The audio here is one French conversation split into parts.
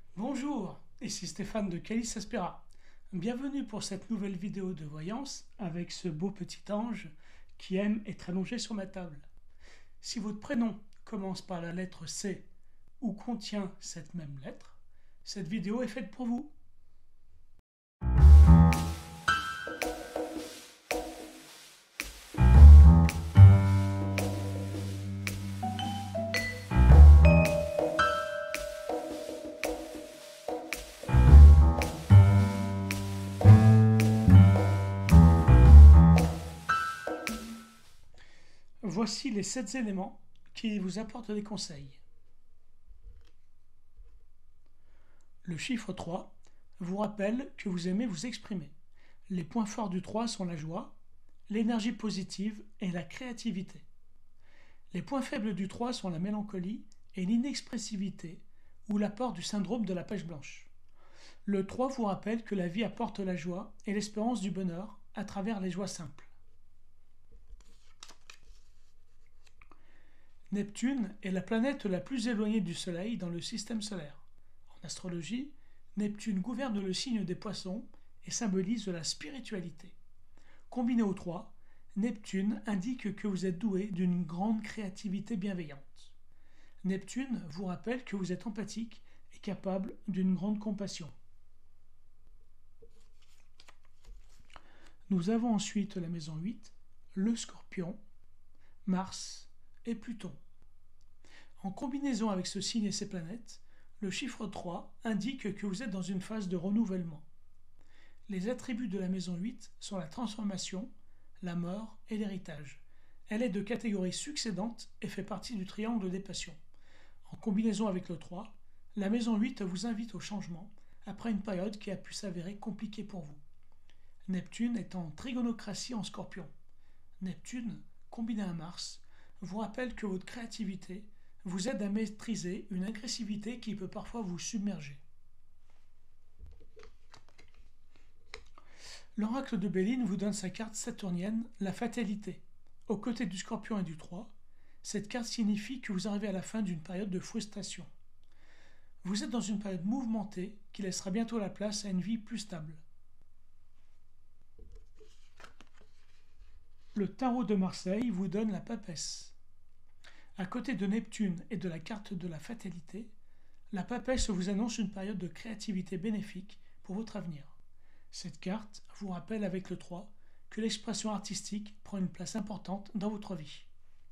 Bonjour, ici Stéphane de Calice Aspera. Bienvenue pour cette nouvelle vidéo de voyance avec ce beau petit ange qui aime être allongé sur ma table. Si votre prénom commence par la lettre C ou contient cette même lettre, cette vidéo est faite pour vous. Voici les 7 éléments qui vous apportent des conseils. Le chiffre 3 vous rappelle que vous aimez vous exprimer. Les points forts du 3 sont la joie, l'énergie positive et la créativité. Les points faibles du 3 sont la mélancolie et l'inexpressivité ou l'apport du syndrome de la page blanche. Le 3 vous rappelle que la vie apporte la joie et l'espérance du bonheur à travers les joies simples. Neptune est la planète la plus éloignée du Soleil dans le système solaire. En astrologie, Neptune gouverne le signe des Poissons et symbolise la spiritualité. Combiné au 3, Neptune indique que vous êtes doué d'une grande créativité bienveillante. Neptune vous rappelle que vous êtes empathique et capable d'une grande compassion. Nous avons ensuite la maison 8, le Scorpion, Mars et Pluton. En combinaison avec ce signe et ses planètes, le chiffre 3 indique que vous êtes dans une phase de renouvellement. Les attributs de la maison 8 sont la transformation, la mort et l'héritage. Elle est de catégorie succédante et fait partie du triangle des passions. En combinaison avec le 3, la maison 8 vous invite au changement après une période qui a pu s'avérer compliquée pour vous. Neptune est en trigonocratie en Scorpion. Neptune, combiné à Mars, vous rappelle que votre créativité vous aide à maîtriser une agressivité qui peut parfois vous submerger. L'oracle de Béline vous donne sa carte saturnienne, la fatalité. Aux côtés du Scorpion et du 3, cette carte signifie que vous arrivez à la fin d'une période de frustration. Vous êtes dans une période mouvementée qui laissera bientôt la place à une vie plus stable. Le tarot de Marseille vous donne la papesse. À côté de Neptune et de la carte de la fatalité, la papesse vous annonce une période de créativité bénéfique pour votre avenir. Cette carte vous rappelle avec le 3 que l'expression artistique prend une place importante dans votre vie.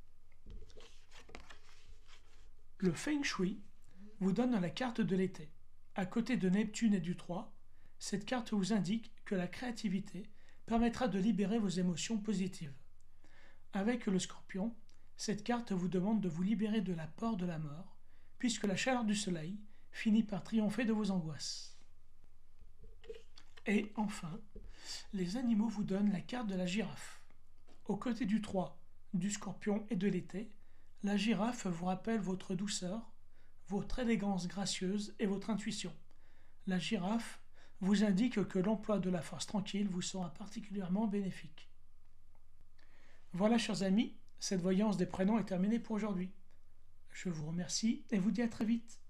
Le Feng Shui vous donne la carte de l'été. À côté de Neptune et du 3, cette carte vous indique que la créativité permettra de libérer vos émotions positives. Avec le Scorpion, cette carte vous demande de vous libérer de la peur de la mort, puisque la chaleur du soleil finit par triompher de vos angoisses. Et enfin, les animaux vous donnent la carte de la girafe. Aux côtés du 3, du Scorpion et de l'été, la girafe vous rappelle votre douceur, votre élégance gracieuse et votre intuition. La girafe vous indique que l'emploi de la force tranquille vous sera particulièrement bénéfique. Voilà, chers amis, cette voyance des prénoms est terminée pour aujourd'hui. Je vous remercie et vous dis à très vite.